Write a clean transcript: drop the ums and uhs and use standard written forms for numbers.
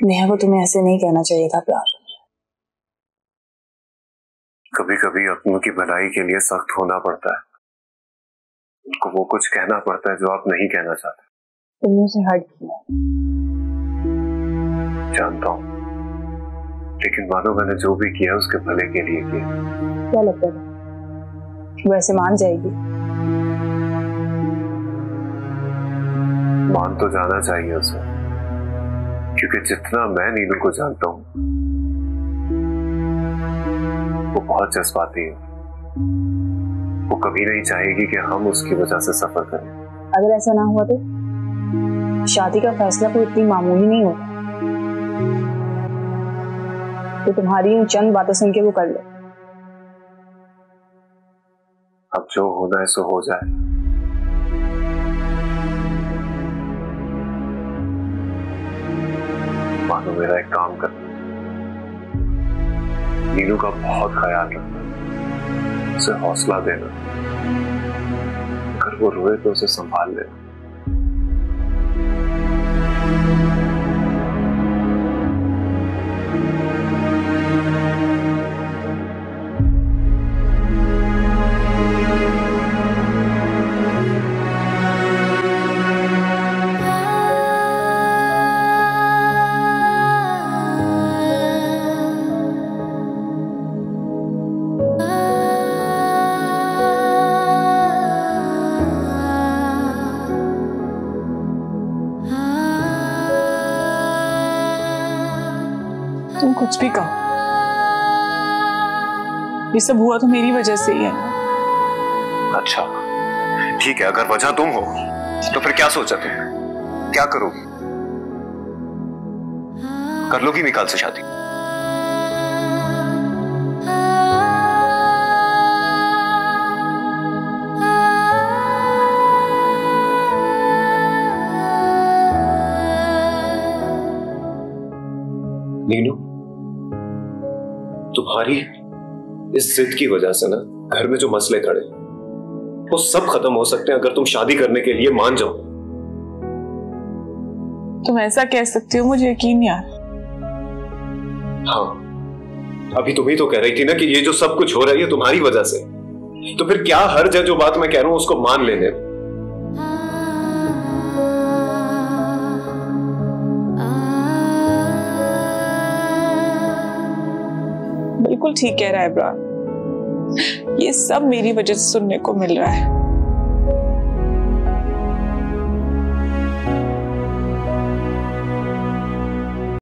नेहा को तुम्हें ऐसे नहीं कहना चाहिए था प्यार। कभी कभी अपनों की भलाई के लिए सख्त होना पड़ता है, उनको वो कुछ कहना पड़ता है जो आप नहीं कहना चाहते। तुमने उसे हर्ट किया। जानता हूँ, लेकिन मानो मैंने जो भी किया उसके भले के लिए किया। क्या लगता है वो ऐसे मान जाएगी? मान तो जाना चाहिए उसे, क्योंकि जितना मैं नीलू को जानता हूँ वो बहुत जज्बाती है। वो कभी नहीं चाहेगी कि हम उसकी वजह से सफर करें। अगर ऐसा ना हुआ तो शादी का फैसला कोई इतनी मामूली नहीं होता तो तुम्हारी इन चंद बातें सुन के वो कर ले। अब जो होना है सो हो जाए। मानो मेरा एक काम करना, नीलू का बहुत ख्याल रखना, उसे हौसला देना, अगर वो रोए तो उसे संभाल लेना। तुम कुछ भी कहो, ये सब हुआ तो मेरी वजह से ही है ना। अच्छा ठीक है, अगर वजह तुम हो तो फिर क्या सोचा तुमने? क्या करोगी? कर लोगी निकाल से शादी? नीलू, तुम्हारी इस जिद की वजह से ना घर में जो मसले खड़े वो सब खत्म हो सकते हैं अगर तुम शादी करने के लिए मान जाओ। तुम ऐसा कह सकती हो, मुझे यकीन नहीं आ रहा। हाँ, अभी तुम ही तो कह रही थी ना कि ये जो सब कुछ हो रहा है ये तुम्हारी वजह से, तो फिर क्या हर्ज है जो बात मैं कह रहा हूं उसको मान लेने। बिल्कुल ठीक कह रहा है इब्राहिम, ये सब मेरी वजह से सुनने को मिल रहा है।